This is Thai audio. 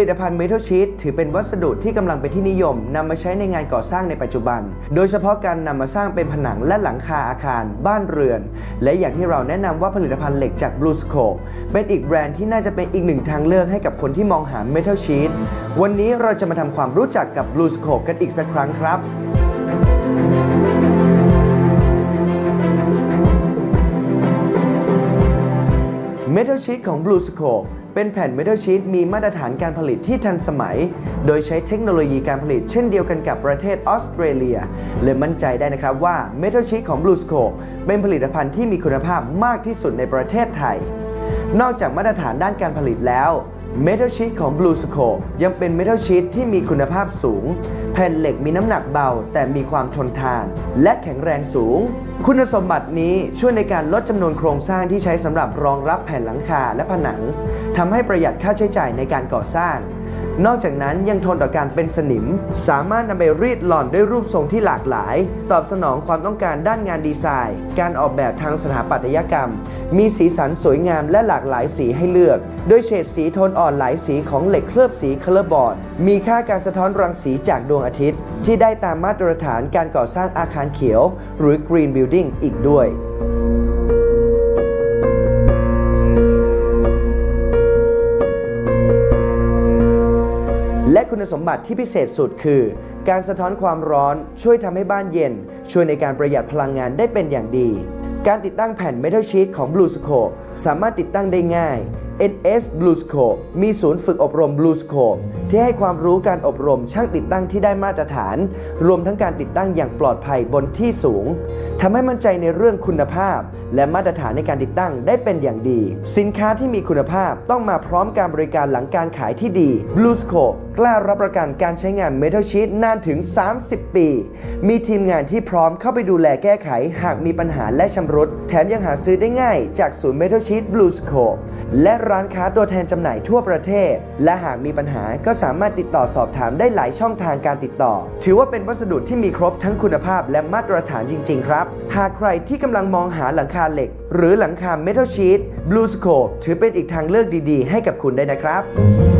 ลิตภัณฑ์ Metal Sheet ถือเป็นวัสดุที่กำลังเป็นที่นิยมนำมาใช้ในงานก่อสร้างในปัจจุบันโดยเฉพาะการนำมาสร้างเป็นผนังและหลังคาอาคารบ้านเรือนและอย่างที่เราแนะนำว่าผลิตภัณฑ์เหล็กจาก BlueScope เป็นอีกแบรนด์ที่น่าจะเป็นอีกหนึ่งทางเลือกให้กับคนที่มองหา Metal Sheet วันนี้เราจะมาทำความรู้จักกับ BlueScope กันอีกสักครั้งครับMetal Sheet ของ BlueScope เป็นแผ่น Metal Sheet มีมาตรฐานการผลิตที่ทันสมัยโดยใช้เทคโนโลยีการผลิตเช่นเดียวกันกับประเทศออสเตรเลียเลยมั่นใจได้นะครับว่า Metal Sheet ของ BlueScope เป็นผลิตภัณฑ์ที่มีคุณภาพมากที่สุดในประเทศไทยนอกจากมาตรฐานด้านการผลิตแล้วMetal Sheet ของ BlueScope ยังเป็น Metal Sheet ที่มีคุณภาพสูงแผ่นเหล็กมีน้ำหนักเบาแต่มีความทนทานและแข็งแรงสูงคุณสมบัตินี้ช่วยในการลดจำนวนโครงสร้างที่ใช้สำหรับรองรับแผ่นหลังคาและผนังทำให้ประหยัดค่าใช้จ่ายในการก่อสร้างนอกจากนั้นยังทนต่อการเป็นสนิมสามารถนำไปรีดหล่อนด้วยรูปทรงที่หลากหลายตอบสนองความต้องการด้านงานดีไซน์การออกแบบทางสถาปัตยกรรมมีสีสันสวยงามและหลากหลายสีให้เลือกโดยเฉดสีโทนอ่อนหลายสีของเหล็กเคลือบสี Colorboard มีค่าการสะท้อนรังสีจากดวงอาทิตย์ที่ได้ตามมาตรฐานการก่อสร้างอาคารเขียวหรือ Green Building อีกด้วยและคุณสมบัติที่พิเศษสุดคือการสะท้อนความร้อนช่วยทำให้บ้านเย็นช่วยในการประหยัดพลังงานได้เป็นอย่างดีการติดตั้งแผ่น Metal Sheet ของ BlueScope สามารถติดตั้งได้ง่าย NS BlueScope มีศูนย์ฝึกอบรม BlueScope ที่ให้ความรู้การอบรมช่างติดตั้งที่ได้มาตรฐานรวมทั้งการติดตั้งอย่างปลอดภัยบนที่สูงทำให้มั่นใจในเรื่องคุณภาพและมาตรฐานในการติดตั้งได้เป็นอย่างดีสินค้าที่มีคุณภาพต้องมาพร้อมการบริการหลังการขายที่ดี BlueScope กล้ารับประกันการใช้งาน Metal Sheet นานถึง30 ปีมีทีมงานที่พร้อมเข้าไปดูแลแก้ไขหากมีปัญหาและชำรุดแถมยังหาซื้อได้ง่ายจากศูนย์ Metal Sheet BlueScope และร้านค้าตัวแทนจำหน่ายทั่วประเทศและหากมีปัญหาก็สามารถติดต่อสอบถามได้หลายช่องทางการติดต่อถือว่าเป็นวัสดุที่มีครบทั้งคุณภาพและมาตรฐานจริงๆครับหากใครที่กำลังมองหาหลังคาเหล็กหรือหลังคา Metal Sheet BlueScope ถือเป็นอีกทางเลือกดีๆให้กับคุณได้นะครับ